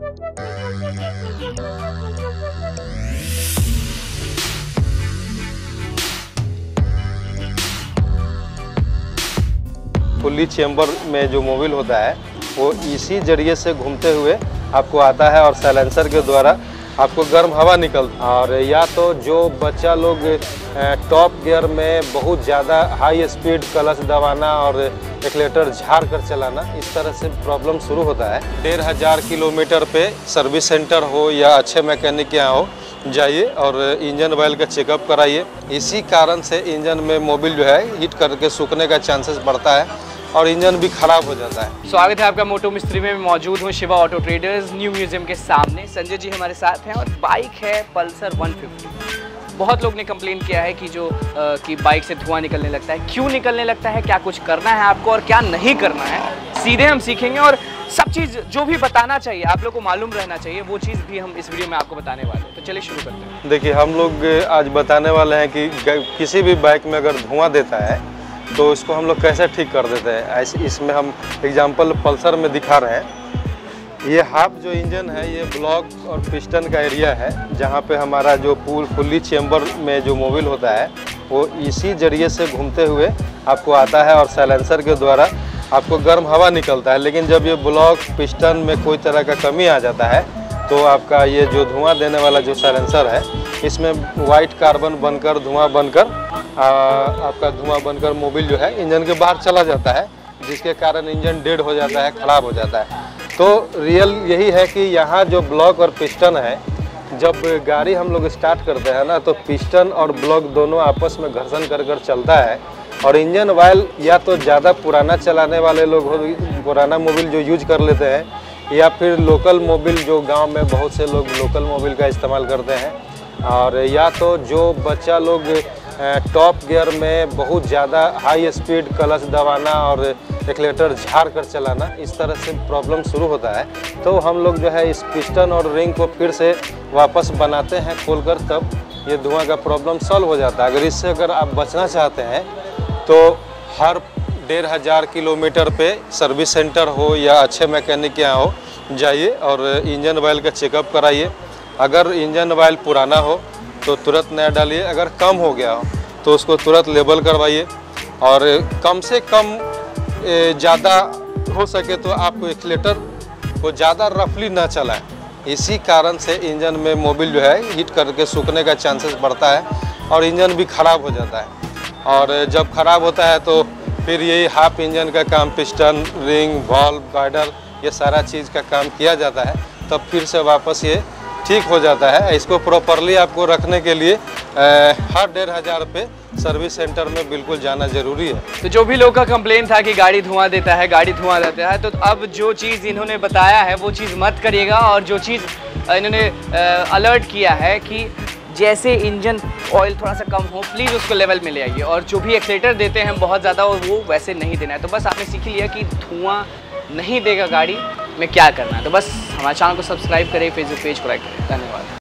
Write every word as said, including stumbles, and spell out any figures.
Fully chamber में जो Mobil होता है वो इसी जरिए से घूमते हुए आपको आता है और साइलेंसर के द्वारा आपको गर्म हवा निकलता है। और या तो जो बच्चा लोग टॉप गियर में बहुत ज़्यादा हाई स्पीड क्लच दबाना और एक्सीलरेटर झाड़ कर चलाना, इस तरह से प्रॉब्लम शुरू होता है। डेढ़ हज़ार किलोमीटर पे सर्विस सेंटर हो या अच्छे मैकेनिक यहाँ हो, जाइए और इंजन ऑयल का चेकअप कराइए। इसी कारण से इंजन में मोबिल जो है हीट करके सूखने का चांसेस बढ़ता है और इंजन भी खराब हो जाता है। स्वागत है आपका मोटो मिस्त्री में। मौजूद हूँ Shiva auto traders new museum के सामने। संजय जी हमारे साथ हैं और बाइक है पल्सर वन फिफ्टी। बहुत लोग ने कंप्लेन किया है कि जो आ, कि बाइक से धुआं निकलने लगता है। क्यों निकलने लगता है, क्या कुछ करना है आपको और क्या नहीं करना है, सीधे हम सीखेंगे। और सब चीज़ जो भी बताना चाहिए आप लोग को मालूम रहना चाहिए, वो चीज़ भी हम इस वीडियो में आपको बताने वाले हैं। तो चलिए शुरू करते हैं। देखिए, हम लोग आज बताने वाले हैं कि किसी भी बाइक में अगर धुआं देता है तो इसको हम लोग कैसे ठीक कर देते हैं। ऐसे इसमें हम एग्जांपल पल्सर में दिखा रहे हैं। ये हाफ जो इंजन है ये ब्लॉक और पिस्टन का एरिया है, जहाँ पे हमारा जो पूल फुल्ली चेंबर में जो मोबिल होता है वो इसी जरिए से घूमते हुए आपको आता है और साइलेंसर के द्वारा आपको गर्म हवा निकलता है। लेकिन जब ये ब्लॉक पिस्टन में कोई तरह का कमी आ जाता है तो आपका ये जो धुआं देने वाला जो साइलेंसर है इसमें वाइट कार्बन बनकर धुआं बनकर आ, आपका धुआं बनकर मोबिल जो है इंजन के बाहर चला जाता है, जिसके कारण इंजन डेड हो जाता है, ख़राब हो जाता है। तो रियल यही है कि यहाँ जो ब्लॉक और पिस्टन है, जब गाड़ी हम लोग स्टार्ट करते हैं ना तो पिस्टन और ब्लॉक दोनों आपस में घर्षण कर कर चलता है और इंजन ऑयल या तो ज़्यादा पुराना चलाने वाले लोग पुराना मोबिल जो यूज कर लेते हैं या फिर लोकल मोबिल जो गांव में बहुत से लोग लोकल मोबिल का इस्तेमाल करते हैं, और या तो जो बच्चा लोग टॉप गियर में बहुत ज़्यादा हाई स्पीड क्लच दबाना और एक्सीलरेटर झाड़ कर चलाना, इस तरह से प्रॉब्लम शुरू होता है। तो हम लोग जो है इस पिस्टन और रिंग को फिर से वापस बनाते हैं खोलकर, तब ये धुआं का प्रॉब्लम सॉल्व हो जाता है। अगर इससे अगर आप बचना चाहते हैं तो हर डेढ़ हज़ार किलोमीटर पे सर्विस सेंटर हो या अच्छे मैकेनिक यहाँ हो, जाइए और इंजन ऑयल का चेकअप कराइए। अगर इंजन ऑयल पुराना हो तो तुरंत नया डालिए, अगर कम हो गया हो तो उसको तुरंत लेबल करवाइए और कम से कम ज़्यादा हो सके तो आप एक्सीलरेटर को ज़्यादा रफली ना चलाएं। इसी कारण से इंजन में मोबिल जो है हीट करके सूखने का चांसेस बढ़ता है और इंजन भी ख़राब हो जाता है। और जब ख़राब होता है तो फिर यही हाफ इंजन का काम पिस्टन, रिंग, वाल्व, गाइडर, ये सारा चीज़ का काम किया जाता है, तब फिर से वापस ये ठीक हो जाता है। इसको प्रॉपरली आपको रखने के लिए आ, हर डेढ़ हज़ार पे सर्विस सेंटर में बिल्कुल जाना जरूरी है। तो जो भी लोग का कंप्लेन था कि गाड़ी धुआं देता है गाड़ी धुआं देता है, तो अब जो चीज़ इन्होंने बताया है वो चीज़ मत करिएगा। और जो चीज़ इन्होंने अलर्ट किया है कि जैसे इंजन ऑयल थोड़ा सा कम हो प्लीज़ उसको लेवल में ले आइए, और जो भी एक्सीलरेटर देते हैं बहुत ज़्यादा और वो वैसे नहीं देना है। तो बस आपने सीख लिया कि धुआं नहीं देगा गाड़ी में क्या करना है। तो बस हमारे चैनल को सब्सक्राइब करें, फेसबुक पेज को लाइक करें। धन्यवाद।